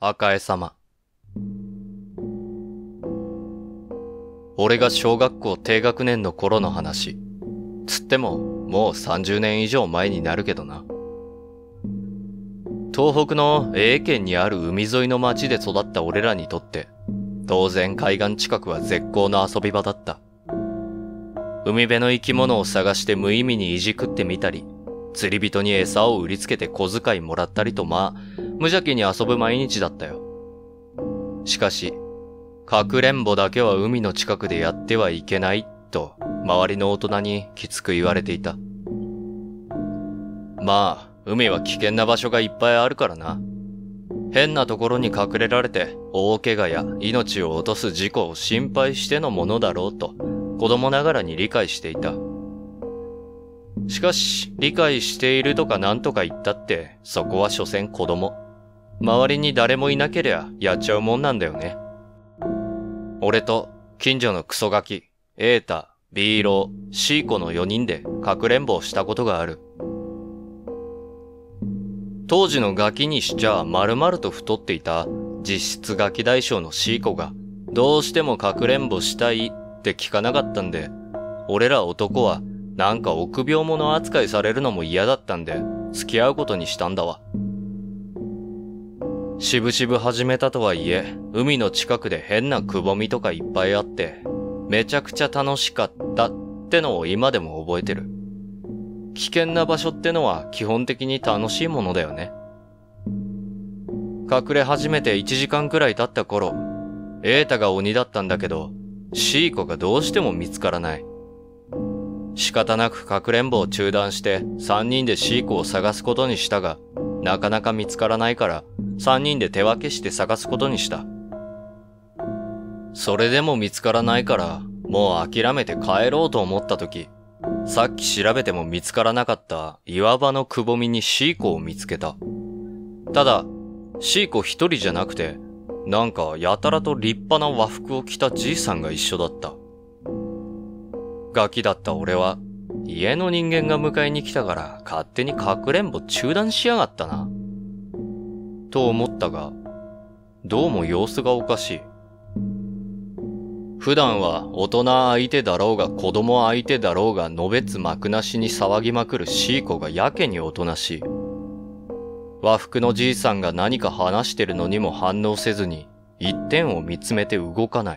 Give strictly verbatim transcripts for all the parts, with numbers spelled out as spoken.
赤江様。俺が小学校低学年の頃の話。つっても、もうさんじゅうねん以上前になるけどな。東北の永県にある海沿いの町で育った俺らにとって、当然海岸近くは絶好の遊び場だった。海辺の生き物を探して無意味にいじくってみたり、釣り人に餌を売りつけて小遣いもらったりとまあ、無邪気に遊ぶ毎日だったよ。しかし、かくれんぼだけは海の近くでやってはいけないと、周りの大人にきつく言われていた。まあ、海は危険な場所がいっぱいあるからな。変なところに隠れられて大怪我や命を落とす事故を心配してのものだろうと子供ながらに理解していた。しかし理解しているとかなんとか言ったってそこは所詮子供。周りに誰もいなけりゃやっちゃうもんなんだよね。俺と近所のクソガキ、エータ、ビーロー、シーコのよにんでかくれんぼをしたことがある。当時のガキにしちゃ丸々と太っていた実質ガキ大将のシーコがどうしてもかくれんぼしたいって聞かなかったんで、俺ら男はなんか臆病者扱いされるのも嫌だったんで付き合うことにしたんだわ。しぶしぶ始めたとはいえ、海の近くで変なくぼみとかいっぱいあってめちゃくちゃ楽しかったってのを今でも覚えてる。危険な場所ってのは基本的に楽しいものだよね。隠れ始めていちじかんくらい経った頃、エータが鬼だったんだけど、シーコがどうしても見つからない。仕方なくかくれんぼを中断してさんにんでシーコを探すことにしたが、なかなか見つからないからさんにんで手分けして探すことにした。それでも見つからないから、もう諦めて帰ろうと思った時、さっき調べても見つからなかった岩場のくぼみにシーコを見つけた。ただ、シーコ一人じゃなくて、なんかやたらと立派な和服を着たじいさんが一緒だった。ガキだった俺は、家の人間が迎えに来たから勝手にかくれんぼ中断しやがったな。と思ったが、どうも様子がおかしい。普段は大人相手だろうが子供相手だろうがのべつ幕なしに騒ぎまくるシーコがやけにおとなしい。和服のじいさんが何か話してるのにも反応せずに一点を見つめて動かない。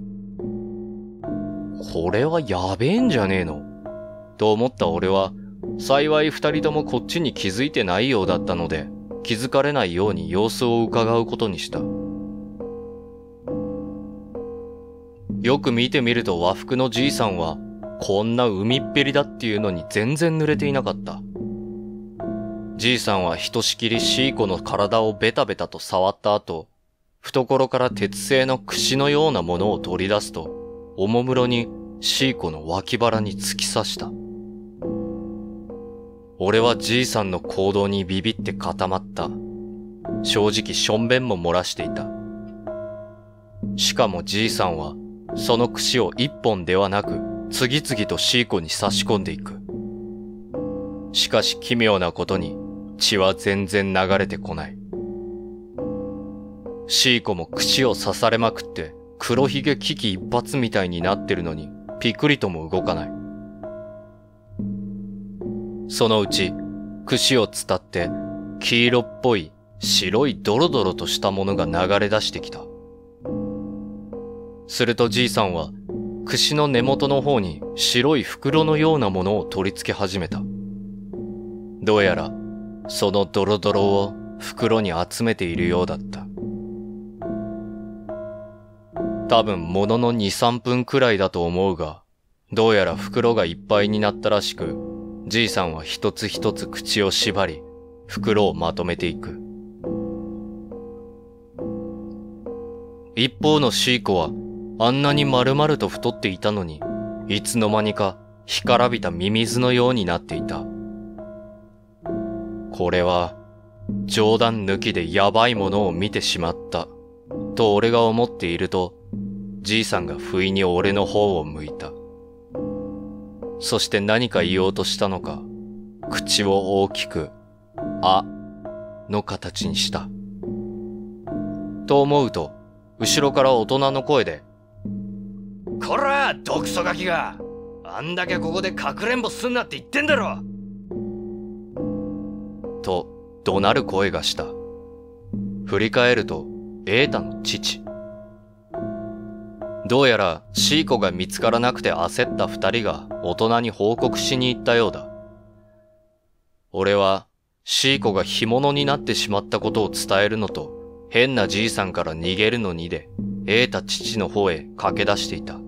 これはやべえんじゃねえのと思った俺は、幸い二人ともこっちに気づいてないようだったので、気づかれないように様子を伺うことにした。よく見てみると和服のじいさんはこんな海っぺりだっていうのに全然濡れていなかった。じいさんはひとしきりシーコの体をベタベタと触った後、懐から鉄製の櫛のようなものを取り出すと、おもむろにシーコの脇腹に突き刺した。俺はじいさんの行動にビビって固まった。正直しょんべんも漏らしていた。しかもじいさんはその櫛を一本ではなく、次々とシーコに差し込んでいく。しかし奇妙なことに、血は全然流れてこない。シーコも櫛を刺されまくって、黒ひげ危機一髪みたいになってるのに、ピクリとも動かない。そのうち、櫛を伝って、黄色っぽい白いドロドロとしたものが流れ出してきた。するとじいさんは、櫛の根元の方に白い袋のようなものを取り付け始めた。どうやら、そのドロドロを袋に集めているようだった。多分もののに、さんぷんくらいだと思うが、どうやら袋がいっぱいになったらしく、じいさんは一つ一つ口を縛り、袋をまとめていく。一方のシーコは、あんなに丸々と太っていたのに、いつの間にか干からびたミミズのようになっていた。これは、冗談抜きでやばいものを見てしまった、と俺が思っていると、じいさんが不意に俺の方を向いた。そして何か言おうとしたのか、口を大きく、あ、の形にした。 と思うと、後ろから大人の声で、 こら、毒素ガキが、あんだけここでかくれんぼすんなって言ってんだろ。 と怒鳴る声がした。振り返ると、瑛太の父。どうやらシーコが見つからなくて焦った二人が大人に報告しに行ったようだ。俺はシーコが干物になってしまったことを伝えるのと、変なじいさんから逃げるのにで、瑛太父の方へ駆け出していた。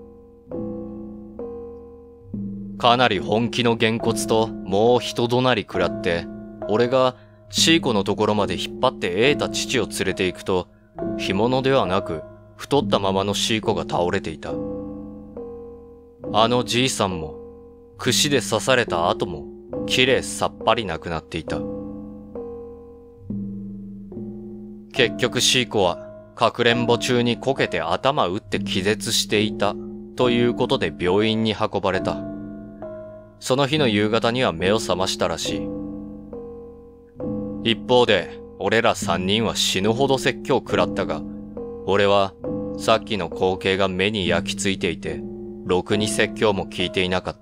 かなり本気のげんこつともう一怒鳴り食らって、俺がシーコのところまで引っ張って瑛太父を連れて行くと、干物ではなく太ったままのシーコが倒れていた。あのじいさんも、串で刺された後も、きれいさっぱりなくなっていた。結局シーコは、かくれんぼ中にこけて頭打って気絶していた、ということで病院に運ばれた。その日の夕方には目を覚ましたらしい。一方で、俺ら三人は死ぬほど説教食らったが、俺は、さっきの光景が目に焼き付いていて、ろくに説教も聞いていなかった。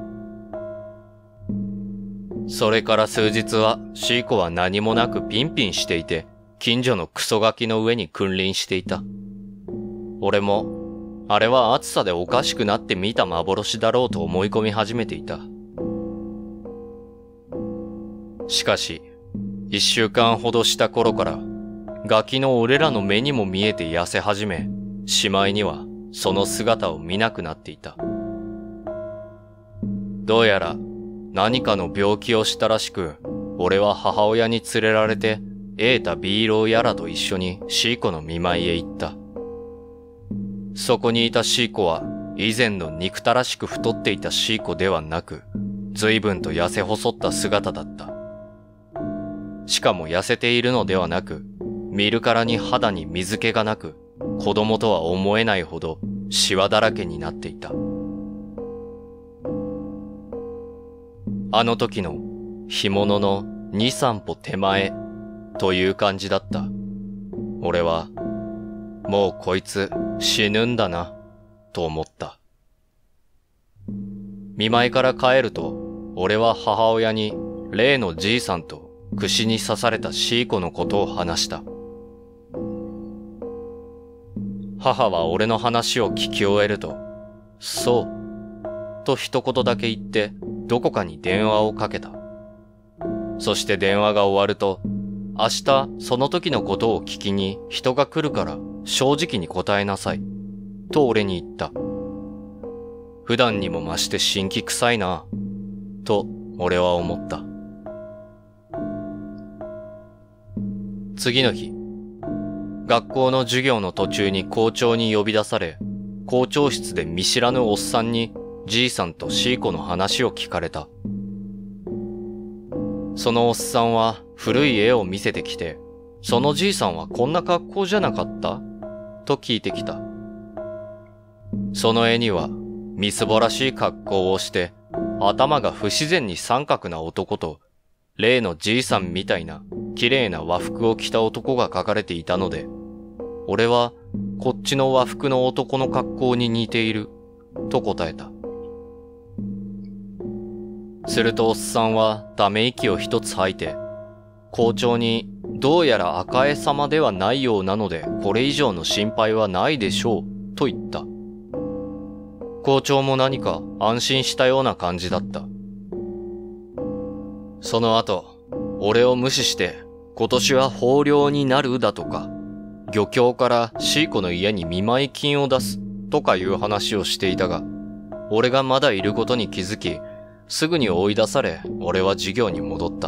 それから数日は、シーコは何もなくピンピンしていて、近所のクソガキの上に君臨していた。俺も、あれは暑さでおかしくなって見た幻だろうと思い込み始めていた。しかし、一週間ほどした頃から、ガキの俺らの目にも見えて痩せ始め、しまいにはその姿を見なくなっていた。どうやら何かの病気をしたらしく、俺は母親に連れられて、瑛太ビーローやらと一緒にシーコの見舞いへ行った。そこにいたシーコは、以前の憎たらしく太っていたシーコではなく、随分と痩せ細った姿だった。しかも痩せているのではなく、見るからに肌に水気がなく、子供とは思えないほどシワだらけになっていた。あの時の干物の二三歩手前という感じだった。俺は、もうこいつ死ぬんだな、と思った。見舞いから帰ると、俺は母親に例のじいさんと串に刺されたシーコのことを話した。母は俺の話を聞き終えると、そう、と一言だけ言って、どこかに電話をかけた。そして電話が終わると、明日その時のことを聞きに人が来るから正直に答えなさい、と俺に言った。普段にも増して辛気臭いな、と俺は思った。次の日、学校の授業の途中に校長に呼び出され、校長室で見知らぬおっさんにじいさんとシーコの話を聞かれた。そのおっさんは古い絵を見せてきて、そのじいさんはこんな格好じゃなかったと聞いてきた。その絵には、みすぼらしい格好をして、頭が不自然に三角な男と、例のじいさんみたいな綺麗な和服を着た男が描かれていたので、俺はこっちの和服の男の格好に似ている、と答えた。するとおっさんはため息を一つ吐いて、校長にどうやら赤江様ではないようなのでこれ以上の心配はないでしょう、と言った。校長も何か安心したような感じだった。その後、俺を無視して、今年は豊漁になるだとか、漁協からシーコの家に見舞い金を出すとかいう話をしていたが、俺がまだいることに気づき、すぐに追い出され、俺は授業に戻った。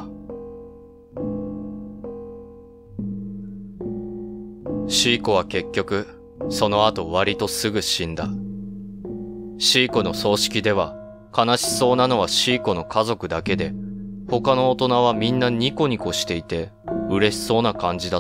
シーコは結局、その後割とすぐ死んだ。シーコの葬式では、悲しそうなのはシーコの家族だけで、他の大人はみんなニコニコしていて、嬉しそうな感じだった。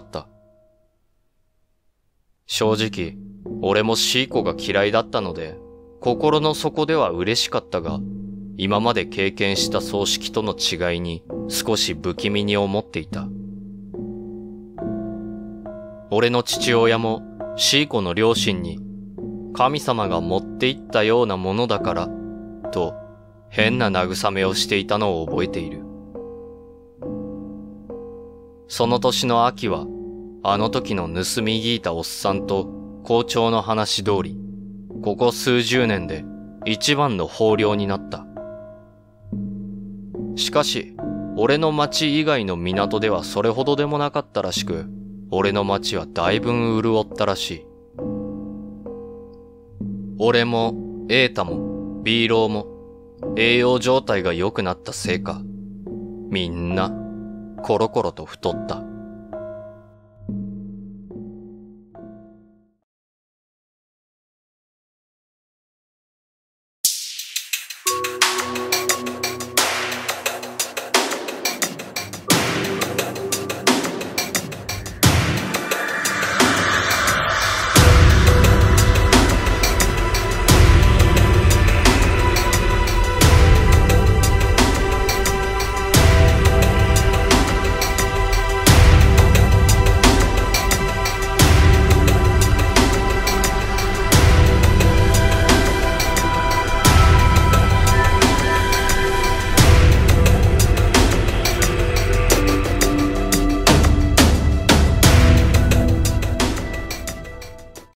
正直、俺もシーコが嫌いだったので、心の底では嬉しかったが、今まで経験した葬式との違いに少し不気味に思っていた。 俺の父親もシーコの両親に神様が持って行ったようなものだからと変な慰めをしていたのを覚えている。その年の秋はあの時の盗み聞いたおっさんと校長の話通り、ここ数十年で一番の豊漁になった。しかし、俺の町以外の港ではそれほどでもなかったらしく、俺の町はだいぶん潤ったらしい。俺も、エータも、ビーローも、栄養状態が良くなったせいか、みんな、コロコロと太った。